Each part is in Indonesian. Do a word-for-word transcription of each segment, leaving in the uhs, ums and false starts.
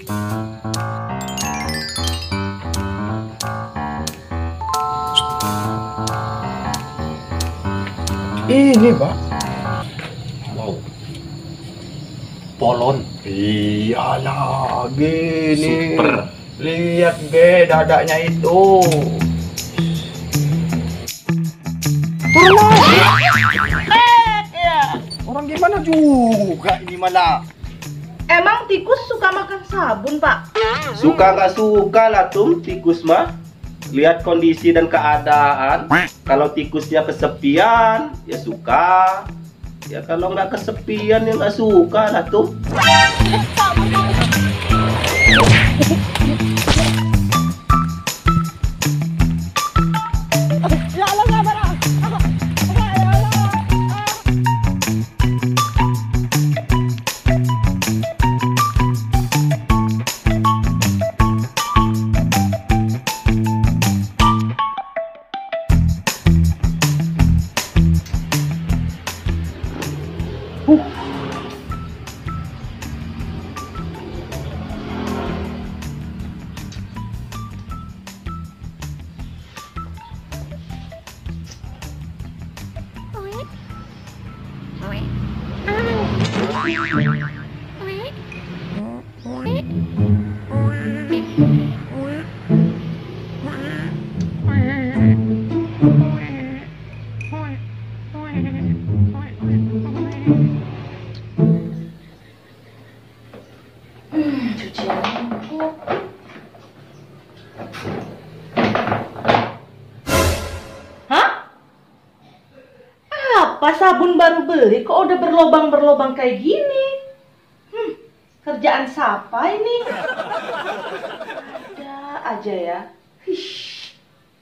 Ini, Pak. Wow. Polon. Iyalah, gini. Super. Lihat ge dadanya itu. Turun lagi. Eh, ya. Orang gimana juga ini mana? Emang tikus suka makan sabun, Pak? Suka nggak suka lah tuh tikus mah. Lihat kondisi dan keadaan. Kalau tikusnya kesepian, ya suka. Ya kalau nggak kesepian, ya nggak suka lah tuh. Apa sabun baru beli kok udah berlobang-berlobang kayak gini? Hmm, kerjaan siapa ini? Ada aja ya. Hish.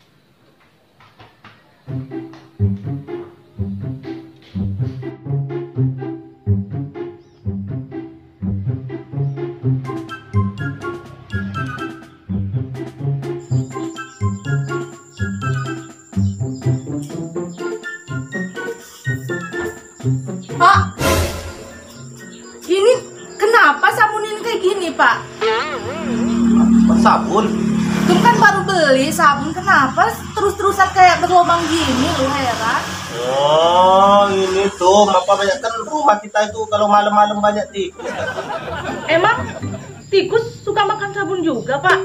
Pak, ini kenapa sabun ini kayak gini, Pak? Sabun. Tuh kan baru beli sabun, kenapa terus-terusan kayak berlubang gini, lu heran? Oh, ini tuh, apa banyak kan rumah kita itu kalau malam-malam banyak tikus. Emang tikus suka makan sabun juga, Pak?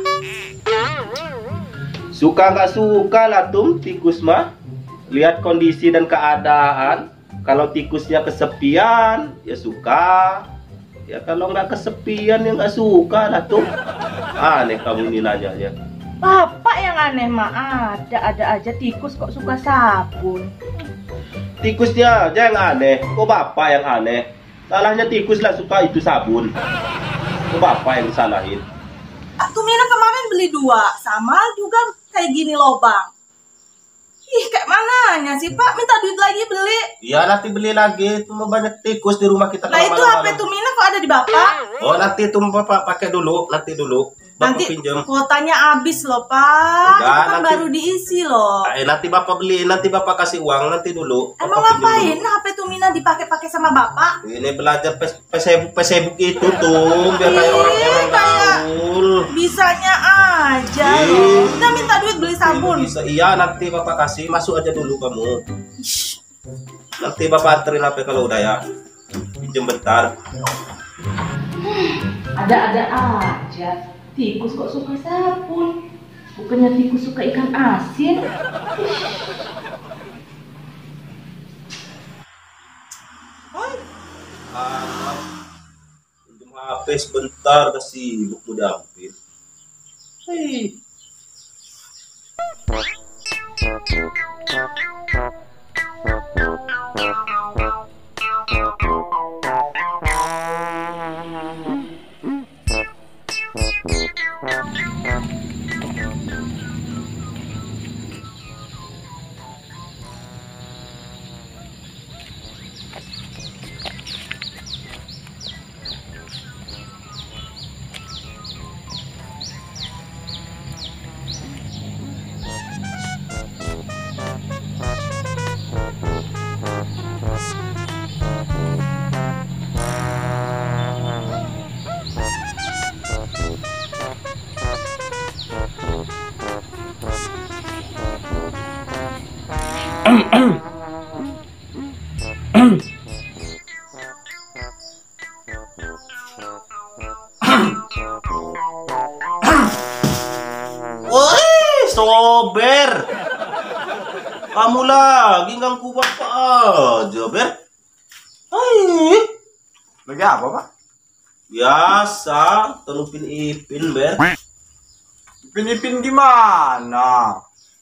Suka nggak suka lah tuh tikus mah. Lihat kondisi dan keadaan. Kalau tikusnya kesepian, ya suka. Ya kalau nggak kesepian, ya nggak suka lah tuh. Aneh kamu ini nanyanya. Bapak yang aneh mah, ada-ada aja tikus kok suka sabun. Tikusnya aja yang aneh. Kok bapak yang aneh? Salahnya tikus lah suka itu sabun. Kok bapak yang disalahin? Tuh Mina kemarin beli dua, sama juga kayak gini lobang. Ih, kayak mananya sih, Pak? Minta duit lagi beli. Iya, nanti beli lagi. Itu mau banyak tikus di rumah kita. Nah, itu H P Tumina kok ada di Bapak? Oh, nanti itu Bapak pakai dulu. Nanti dulu. Bapak Nanti pinjam. kuotanya habis loh, Pak. Udah, Itu kan nanti- baru diisi loh. Eh, nanti Bapak beli. Nanti Bapak kasih uang. Nanti dulu. Emang Bapak pinjam ngapain dulu. H P Tumina dipakai-pakai sama Bapak? Ini belajar Facebook Facebook itu tuh. Biar kayak Ih, orang-orang kayak gaul. bisanya aja Ih. loh. Kita minta duit beli sabun. Bisa. Iya, nanti Bapak kasih. Masuk aja dulu kamu. Ish. Nanti Bapak anterin H P kalau udah ya. Pinjam bentar. Ada-ada aja. Tikus kok suka sabun? Bukannya tikus suka ikan asin? Ah, pinjam H P sebentar kasih buku dampit. Hei. Woi, sober. Kamu lagi ganggu bapak aja, Ber. Hai. Lagi apa, Pak? Biasa, telupin ipin, Ber. Ipin-ipin gimana?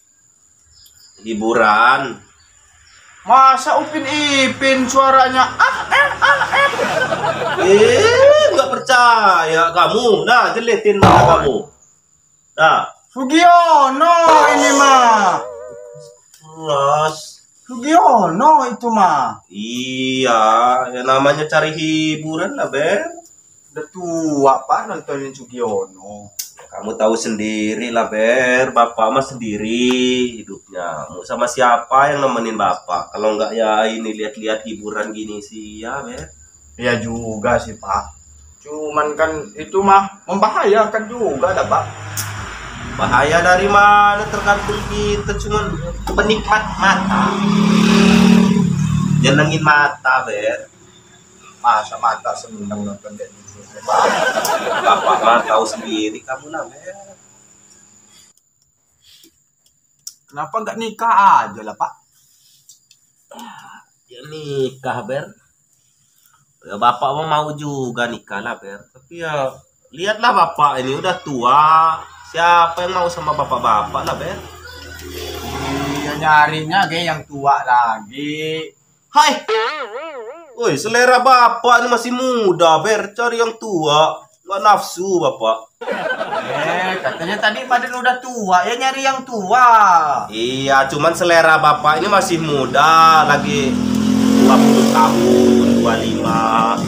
Hiburan. Masa Upin Ipin suaranya ah eh ah eh. Eh, nggak percaya kamu. Nah, jeletin mata kamu. Nah, Sugiono ini mah. terus. Sugiono itu mah. Iya, ya namanya cari hiburan lah, Ber. Udah tua, Pak, nontonin Sugiono. Kamu tahu sendiri lah, Ber. Bapak mah sendiri hidupnya. Mau sama siapa yang nemenin Bapak? Kalau nggak ya ini lihat-lihat hiburan gini sih, ya, Ber. Iya juga sih, Pak. Cuman kan itu mah membahayakan juga dah, Pak. Bahaya dari mana tergantung kita, cuman penikmat mata. Jenengin mata, Ber. Masa mata seneng nonton kayak gitu, Pak. Bapak mah tahu sendiri kamu lah, Ber. Kenapa nggak nikah aja lah, Pak? Ya nikah, Ber. Ya Bapak mah mau juga nikah lah, Ber. Tapi ya lihatlah Bapak ini udah tua. Siapa yang mau sama bapak-bapak lah, Ber? Iya nyarinya kayak yang tua lagi. Hai. Woi, selera Bapak ini masih muda, Ber. Cari yang tua. Nggak nafsu, Bapak. Eh, katanya tadi badan udah tua, ya nyari yang tua. Iya, cuman selera Bapak ini masih muda. Lagi dua puluh tahun, dua puluh lima.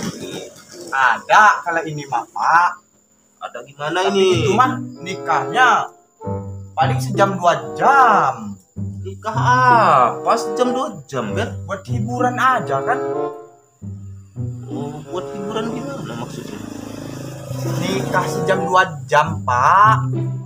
Ada kalau ini mah, Pak. Ada gimana Tapi ini? itu mah nikahnya paling sejam dua jam. Nikah apa? Sejam dua jam, Ber? Buat hiburan aja kan. Oh, buat hiburan gimana maksudnya? Nikah sejam dua jam, Pak.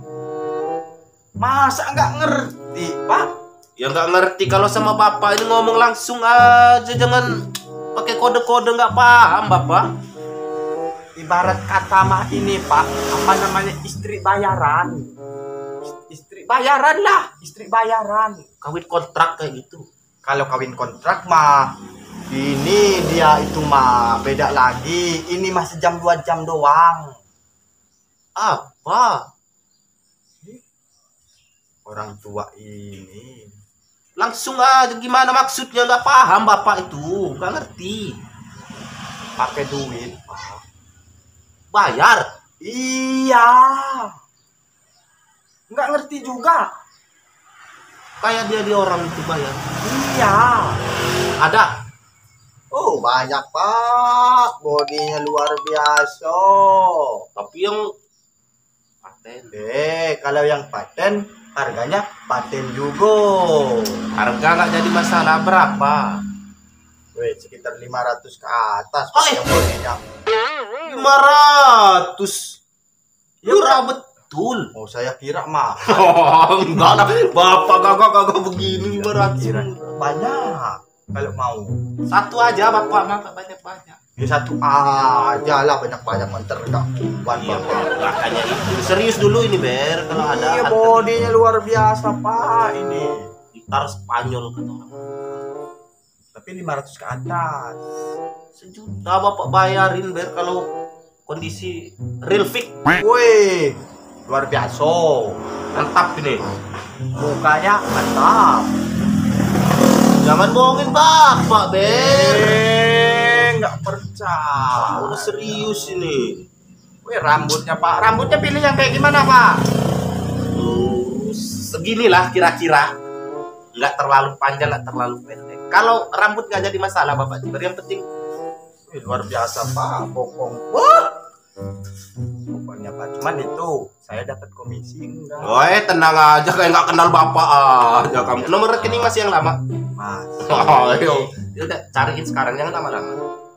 Masa nggak ngerti, Pak? Ya nggak ngerti kalau sama Bapak ini ngomong langsung aja, jangan pakai kode-kode nggak paham, Bapak. Ibarat kata mah ini, Pak, apa namanya, istri bayaran. Istri bayaran lah, istri bayaran. Kawin kontrak kayak gitu. Kalau kawin kontrak mah ini dia itu mah beda lagi. Ini mah sejam dua jam doang. Apa? Orang tua ini Langsung aja gimana maksudnya, nggak paham Bapak itu, nggak ngerti. pakai duit, Pak. Bayar. Iya. Nggak ngerti juga. Kayak dia di orang itu bayar. Iya. Ada. Oh, banyak, Pak. Bodinya luar biasa. Tapi yang paten. Eh, kalau yang paten harganya paten juga. Harga nggak jadi masalah, berapa? Weh, sekitar lima ratus ke atas, Pak, Oh, yang bodinya. lima ratus. Murah betul. Oh, saya kira mah Oh, enggak lah. Bapak kagak-kagak begini lima ratus. kira banyak. Kalau mau Satu aja Bapak, nggak banyak-banyak. ya satu aja lah, banyak-banyak manter enggak kuat, Iya, Bapak. makanya itu. Serius dulu ini, Ber. Kalau ada Iya, harga bodinya luar biasa, Pak, ini. gitar Spanyol kata orang. Tapi lima ratus ke atas. Sejuta Bapak bayarin, Ber, kalau kondisi real fix. Woi, luar biasa. Mantap ini. Mukanya mantap. Jangan bohongin Bapak, Ber. Eh, nggak percaya. Udah serius ini. Wih, rambutnya, Pak. Rambutnya pilih yang kayak gimana, Pak? Uh, seginilah kira-kira. Nggak terlalu panjang, nggak terlalu pendek. Kalau rambut nggak jadi masalah, Bapak. Ber, yang penting Wih, luar biasa, Pak. Bokong. Wah. Pokoknya, Pak. Cuman itu saya dapat komisi enggak? Woi, tenang aja, kayak nggak kenal Bapak aja kamu. Nomor rekening masih yang lama. Mas. Oh, ayo. Ya udah, cariin sekarang, jangan lama-lama.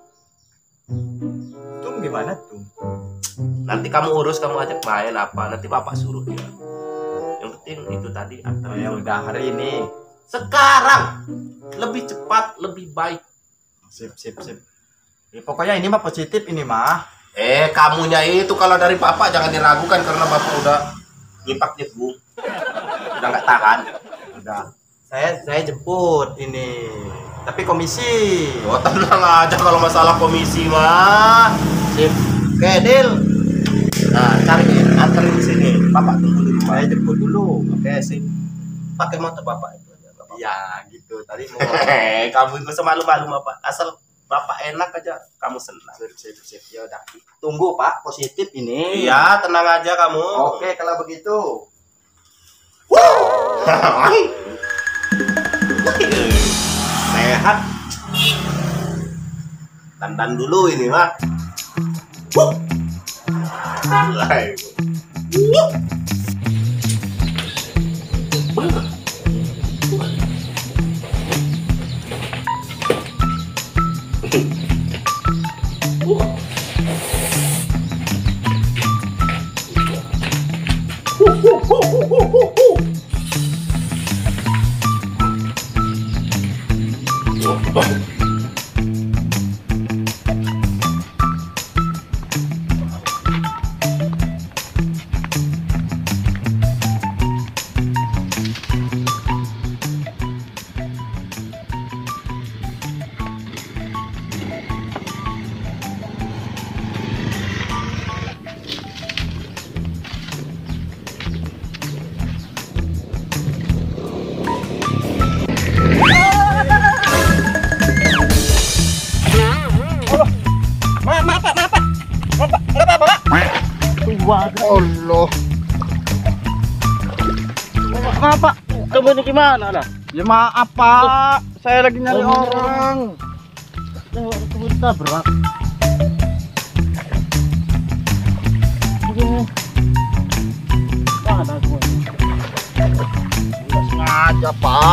Tuh gimana tuh? Nanti kamu urus, kamu ajak main apa, nanti Bapak suruh dia. Yang penting itu tadi Oh, antar. ya udah, hari ini Sekarang lebih cepat, lebih baik. Sip, sip, sip. Ya, pokoknya ini mah positif ini mah. Eh, kamunya itu kalau dari bapak jangan diragukan karena bapak udah nyipak nyebung. Udah nggak tahan. Udah. Saya saya jemput ini. Tapi komisi. Oh, tenang aja kalau masalah komisi mah. Sip. Oke, deal. Nah, cariin, anterin di sini. Bapak tunggu di rumah. Saya jemput dulu. Oke, sip. Pakai motor bapak itu aja. Nggak apa-apa. Ya, gitu. Tadi mau Hehehe, kamu itu semalu-malu bapak. Asal bapak enak aja, kamu senang. sip, sip, sip. Ya udah. Tunggu, Pak. Positif ini. Iya, tenang aja kamu. Oke, kalau begitu. Sehat. Dandan dulu ini mah. Mulai. Allah. Kenapa? Kamu ini gimana lah? Ya maaf, Pak. Saya lagi nyari Oh, orang. Kamu ditabrak. Mana aku? Nggak sengaja, Pak.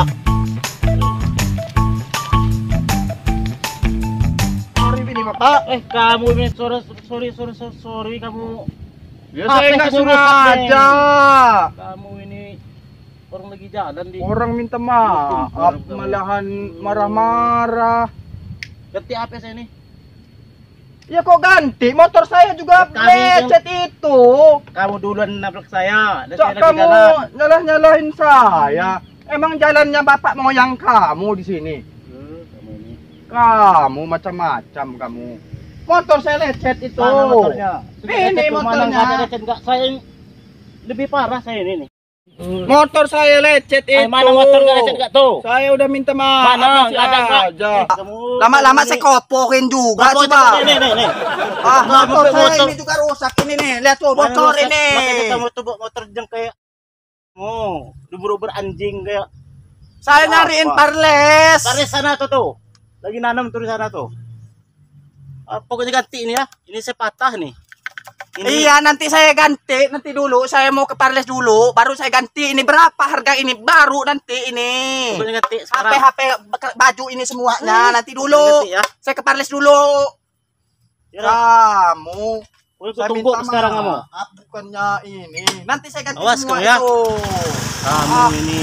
Sorry ini, Pak. Eh, kamu ini sorry sorry sorry sorry, sorry kamu. Ya Apa saya yang nggak kamu sengaja. Kamu ini orang lagi jalan di. Orang minta maaf, malahan marah-marah. Ganti apa saya ini? Ya kok ganti? Motor saya juga Kami lecet itu. Kamu duluan nabrak saya. Dan Cok, saya lagi kamu jalan. nyalah-nyalahin saya. Emang jalannya bapak moyang kamu di sini. Eh, kamu ini. Kamu macam-macam kamu. Motor saya lecet itu. Mana motornya? Ini Lecet tuh, mana motornya. nggak ada lecet, nggak. Saya yang lebih parah saya ini nih. Motor saya lecet itu. Ay, mana motor nggak lecet nggak tuh? Saya udah minta maaf. Mana masih nggak ada nggak? aja. Eh, kamu- Lama-lama kamu saya ini- kopokin juga Kamu coba. coba, nih, nih, nih. Ah, Kamu motor bawa saya motor. ini juga rusak ini nih. Lihat tuh Mana bocor rusak? ini. Makanya kamu tuh bawa motor yang kayak oh, ubur-ubur anjing kayak. Saya nyariin parles. Tarik sana tuh tuh. Lagi nanam tuh di sana tuh. Ah, pokoknya ganti ini ya. Ini saya patah nih. Ini Iya, nanti saya ganti. Nanti dulu saya mau ke parles dulu, baru saya ganti. Ini berapa harga ini? Baru nanti ini. pokoknya ganti H P sekarang. H P baju ini semuanya nanti dulu. Ganti ya. Saya ke parles dulu. Ya, Kamu. pokoknya Saya tunggu minta sekarang kamu. maaf, bukannya ini. Nanti saya ganti Awas semua kamu ya. itu. Kamu Ah. ini.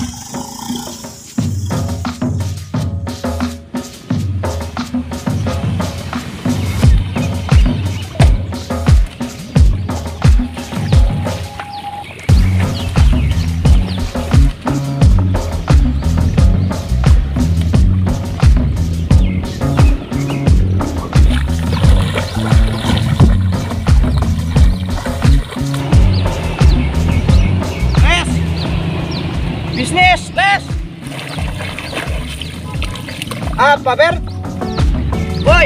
Les. Bisnis, Les. Apa, Ber? Woi.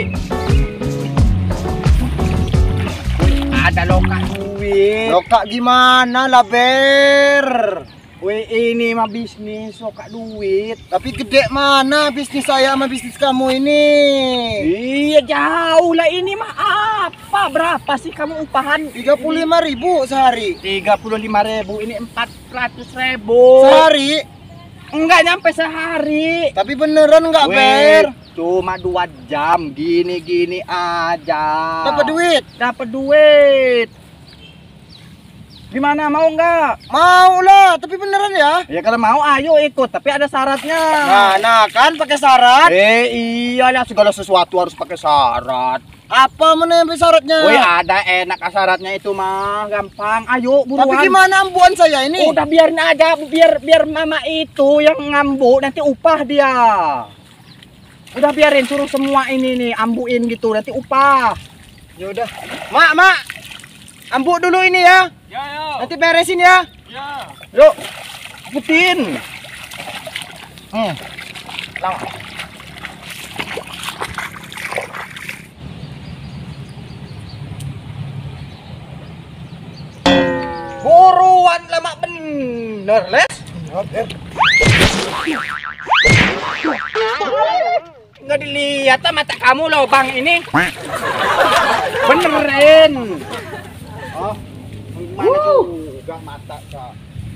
Ada loka duit. Loka gimana lah, Ber? Woi, ini mah bisnis loka duit. Tapi gede mana bisnis saya sama bisnis kamu ini? Iya, jauh lah ini mah apa? Berapa sih kamu upahan? tiga puluh lima ribu sehari. tiga puluh lima ribu, ini empat ratus ribu. Sehari? Enggak nyampe sehari. Tapi beneran nggak, Weh, Ber? cuma dua jam gini-gini aja. Dapat duit? Dapat duit. Gimana, mau nggak? Mau lah, tapi beneran ya? Ya kalau mau ayo ikut, tapi ada syaratnya. Nah, nah kan pakai syarat. Eh iyalah, segala sesuatu harus pakai syarat. Apa mana yang syaratnya? Woi, ada enak syaratnya itu mah, gampang. Ayo buruan. Tapi gimana ambuan saya ini? Udah biarin aja, biar biar mama itu yang ngambu, nanti upah dia. Udah biarin, suruh semua ini nih ambuin gitu, nanti upah. Ya udah. Mak, mak. Ambu dulu ini ya. Ya, ya. Nanti beresin ya. Ya. Yuk, putin. Hmm. Lama. Buruan lama bener, Les. Nggak dilihat ah, mata kamu lobang ini. Benerin. Oh, gimana juga mata Kak.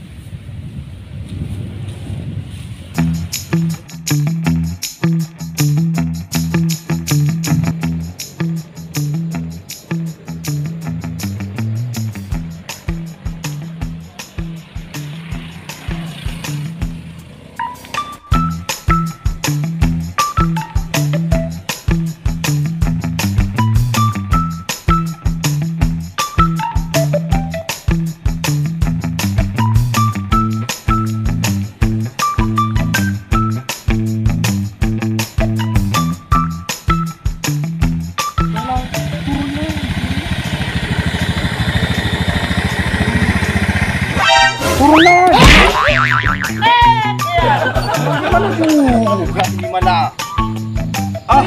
Gimana? Ah,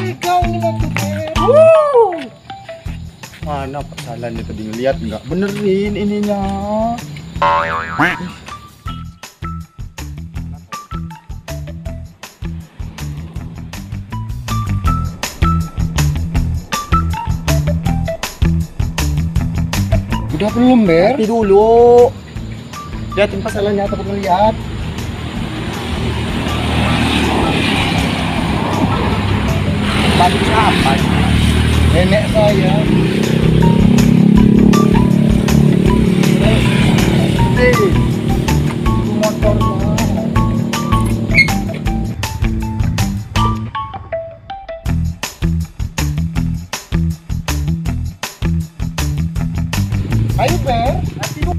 mana pasalannya tadi ngeliat nggak? Benerin ininya. Udah belum, Ber? Nanti dulu. Liatin pasalannya atau belum lihat? Bantu apa? Nenek saya. Eh, motornya. Ayo, Ber. Nanti dulu.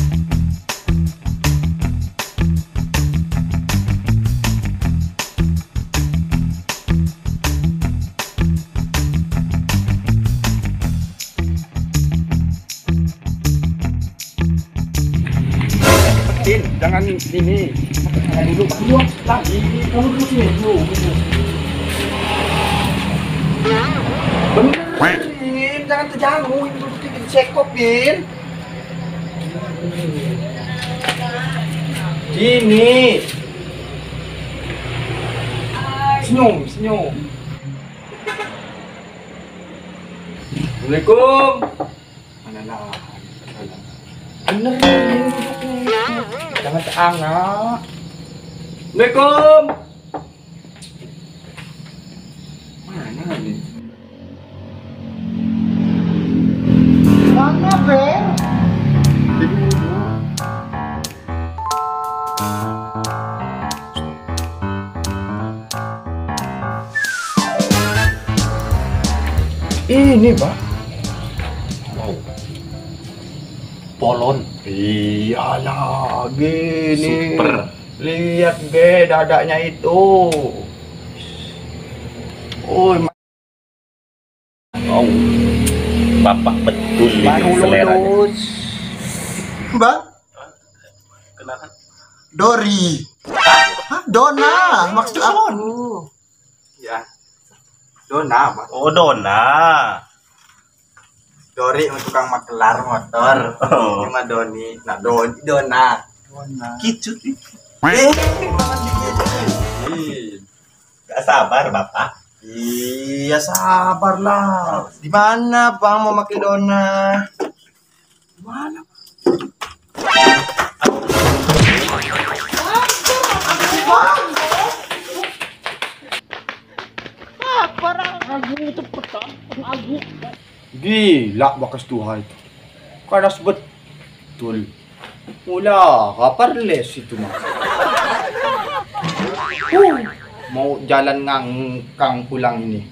Jangan ini, jangan dulu, dulu lagi, kamu dulu sini dulu. Benerin, jangan terjanggu, itu bikin sekopin. Gini, senyum, senyum. Assalamualaikum. Mana lah? Benerin. Jangan terangah. Assalamualaikum. Mana ini? Mana, Ber? Ini, Pak. Wow. Polon. Iyalah, gini. Super. Lihat ge dadanya itu. Oh, Oh, bapak betul ini baru seleranya. lulus. Mbak, Kenapa? Dori. Hah, Dona, maksud aku. Ya. Dona, Pak. Oh, Dona. Dori tukang makelar motor. Oh. Cuma Doni. Nah, Doni, Dona. Kicut. Eh, Gak sabar, Bapak. iya sabarlah. Di mana Bang mau pakai Dona? Di mana? Gila bakas Tuhan itu. Kada sebet betul. Mula, Parles itu mah. Uh, mau jalan ngangkang pulang ini.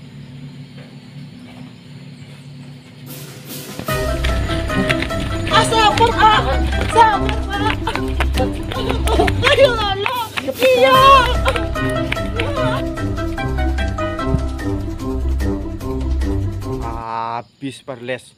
Ah, sabar, ah. Sabar, ah. Ayo, Lala. Iya. Habis Parles.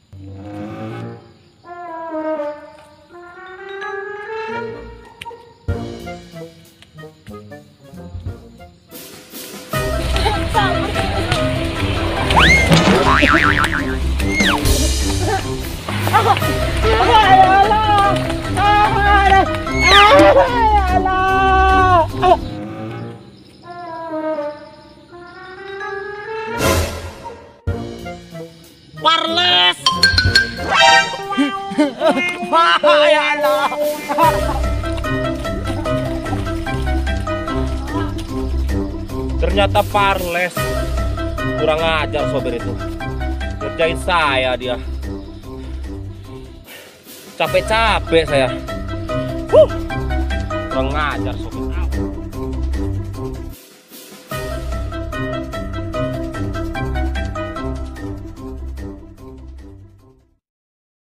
Parles. Ya Allah. Ternyata Parles. Kurang ajar sopir itu. Ngerjain saya dia. Capek-capek saya. Huh. Kurang ajar sopir.